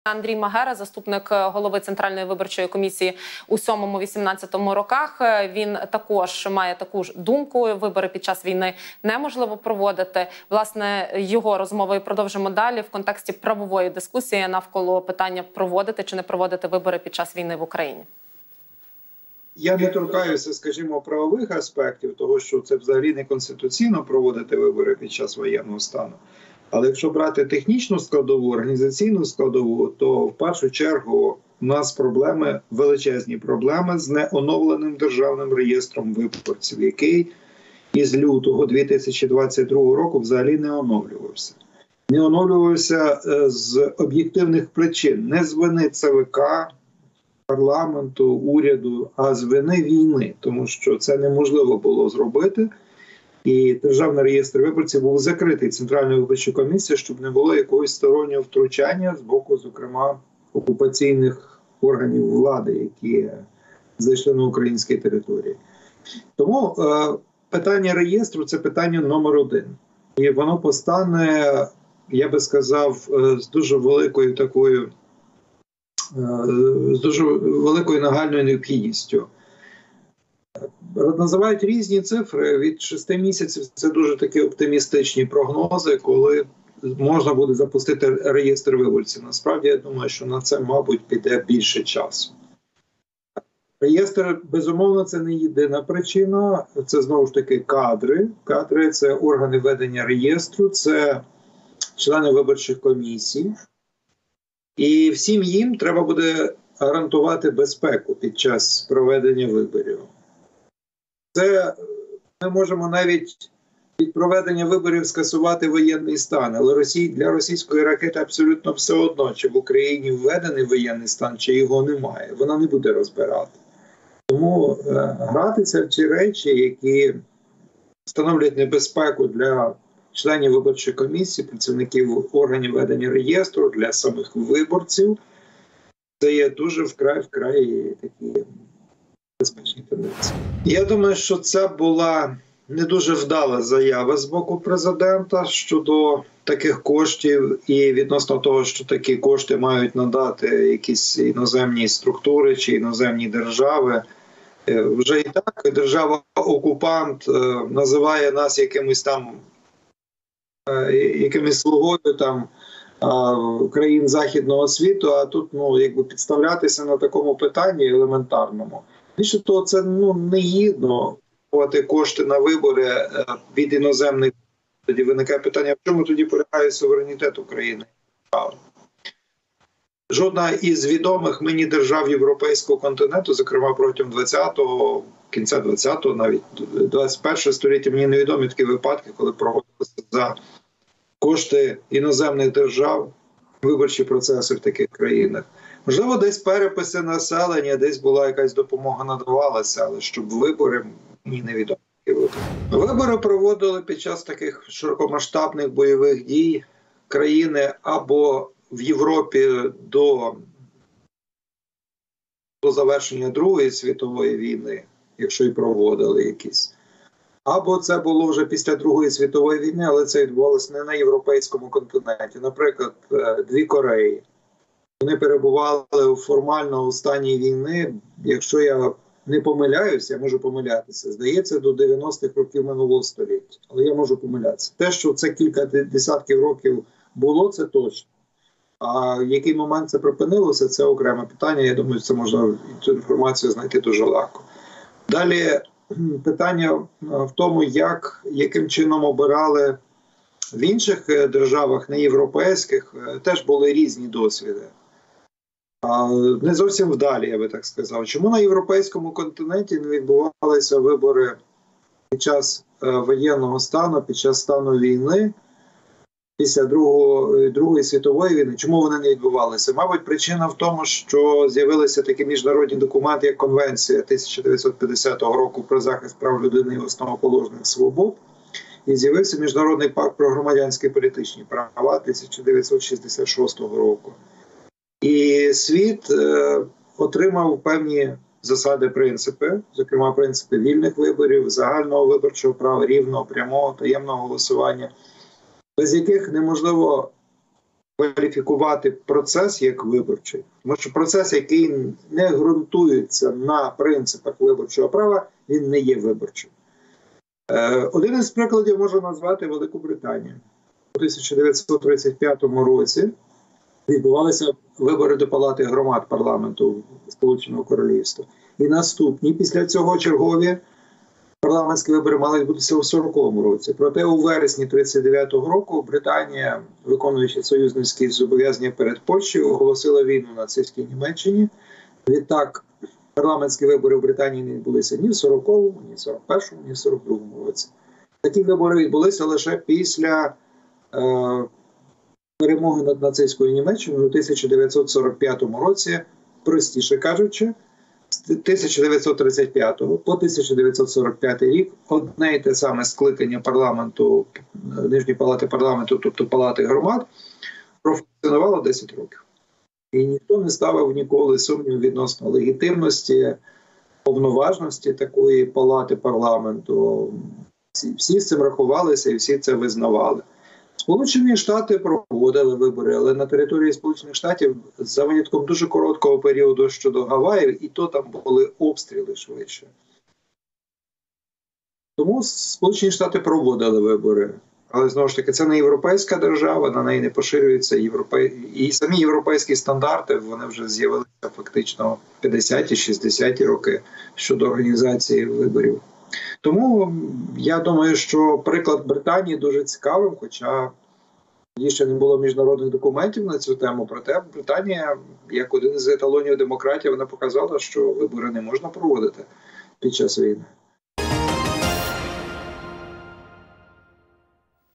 Андрій Магера, заступник голови Центральної виборчої комісії у 7-18 роках. Він також має таку ж думку. Вибори під час війни неможливо проводити. Власне, його розмовою продовжимо далі в контексті правової дискусії навколо питання проводити чи не проводити вибори під час війни в Україні. Я не торкаюся, скажімо, правових аспектів, того, що це взагалі не конституційно проводити вибори під час воєнного стану. Але якщо брати технічну складову, організаційну складову, то в першу чергу у нас проблеми, величезні проблеми з неоновленим державним реєстром виборців, який із лютого 2022 року взагалі не оновлювався. Не оновлювався з об'єктивних причин, не з вини ЦВК, парламенту, уряду, а з вини війни, тому що це неможливо було зробити. І Державний реєстр виборців був закритий Центральною виборчою комісією, щоб не було якогось стороннього втручання з боку, зокрема, окупаційних органів влади, які зайшли на українські території. Тому питання реєстру – це питання номер один. І воно постане, я би сказав, з дуже великою такою, з дуже великою нагальною необхідністю. Називають різні цифри, від 6 місяців це дуже такі оптимістичні прогнози, коли можна буде запустити реєстр виборців. Насправді, я думаю, що на це, мабуть, піде більше часу. Реєстр, безумовно, це не єдина причина, це знову ж таки кадри. Кадри – це органи ведення реєстру, це члени виборчих комісій. І всім їм треба буде гарантувати безпеку під час проведення виборів. Це ми можемо навіть від проведення виборів скасувати воєнний стан, але для російської ракети абсолютно все одно, чи в Україні введений воєнний стан, чи його немає. Вона не буде розбирати. Тому гратися в ці речі, які становлять небезпеку для членів виборчої комісії, працівників органів ведення реєстру, для самих виборців, це є дуже вкрай такі безпечні тенденції. Я думаю, що це була не дуже вдала заява з боку президента щодо таких коштів і відносно того, що такі кошти мають надати якісь іноземні структури чи іноземні держави. Вже і так держава-окупант називає нас якимось слугою там країн західного світу, а тут підставлятися на такому питанні елементарному. Більше того, це не гідно давати кошти на вибори від іноземних. Тоді виникає питання, в чому тоді полягає суверенітет України? Жодна із відомих мені держав європейського континенту, зокрема протягом кінця 20-го, навіть 21-го століття, мені невідомі такі випадки, коли проводилися за кошти іноземних держав виборчі процеси в таких країнах. Можливо, десь переписи населення, десь була якась допомога надавалася, але щоб вибори, мені невідомо. Вибори проводили під час таких широкомасштабних бойових дій країни або в Європі до завершення Другої світової війни, якщо і проводили якісь. Або це було вже після Другої світової війни, але це відбувалося не на європейському континенті. Наприклад, дві Кореї. Вони перебували формально у стані війни, якщо я не помиляюся, я можу помилятися, здається, до 90-х років минулого століття. Але я можу помилятися. Те, що це кілька десятків років було, це точно. А в який момент це припинилося, це окреме питання. Я думаю, це можна цю інформацію знайти дуже легко. Далі питання в тому, яким чином обирали в інших державах, не європейських, теж були різні досвіди. Не зовсім вдалі, я би так сказав. Чому на європейському континенті не відбувалися вибори під час воєнного стану, під час стану війни, після Другої світової війни? Чому вони не відбувалися? Мабуть, причина в тому, що з'явилися такі міжнародні документи, як Конвенція 1950 року про захист прав людини і основоположних свобод, і з'явився Міжнародний пакт про громадянські і політичні права 1966 року. І світ отримав певні засади, принципи, зокрема принципи вільних виборів, загального виборчого права, рівного, прямого, таємного голосування, без яких неможливо кваліфікувати процес як виборчий. Тому що процес, який не ґрунтується на принципах виборчого права, він не є виборчим. Один із прикладів можу назвати Велику Британію. У 1935 році відбувалися вибори до Палати громад парламенту Сполученого Королівства. І наступні після цього чергові парламентські вибори мали відбутися у 40-му році. Проте у вересні 1939 року Британія, виконуючи союзницькі зобов'язання перед Польщею, оголосила війну нацистській Німеччині. Відтак парламентські вибори в Британії не відбулися ні в 40-му, ні в 41-му, ні в 42-му році. Такі вибори відбулися лише після перемоги над нацистською Німеччиною у 1945 році, простіше кажучи, з 1935 по 1945 рік одне і те саме скликання парламенту, Нижньої палати парламенту, тобто Палати громад, профункціонувало 10 років. І ніхто не ставив ніколи сумнів відносно легітимності, повноважності такої палати парламенту. Всі з цим рахувалися і всі це визнавали. Сполучені Штати проводили вибори, але на території Сполучених Штатів за винятком дуже короткого періоду щодо Гаваїв, і то там були обстріли швидше. Тому Сполучені Штати проводили вибори. Але, знову ж таки, це не європейська держава, на неї не поширюються і самі європейські стандарти, вони вже з'явилися фактично в 50-ті, 60-ті роки щодо організації виборів. Тому я думаю, що приклад Британії дуже цікавим, хоча тоді ще не було міжнародних документів на цю тему. Проте Британія, як один з еталонів демократії, вона показала, що вибори не можна проводити під час війни.